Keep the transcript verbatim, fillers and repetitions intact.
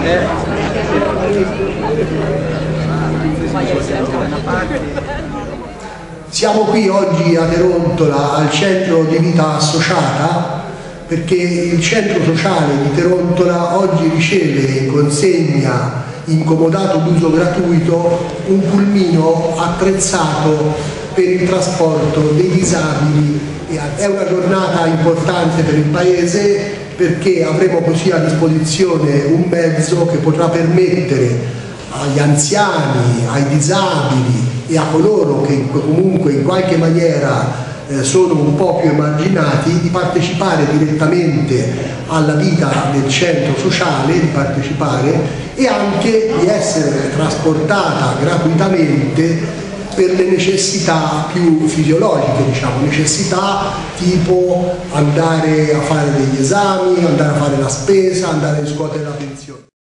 Siamo qui oggi a Terontola al centro di vita associata perché il centro sociale di Terontola oggi riceve in consegna incomodato d'uso gratuito un pulmino attrezzato per il trasporto dei disabili. È una giornata importante per il Paese perché avremo così a disposizione un mezzo che potrà permettere agli anziani, ai disabili e a coloro che comunque in qualche maniera eh, sono un po' più emarginati di partecipare direttamente alla vita del centro sociale, di partecipare e anche di essere trasportata gratuitamente per le necessità più fisiologiche, diciamo, necessità tipo andare a fare degli esami, andare a fare la spesa, andare a riscuotere la pensione.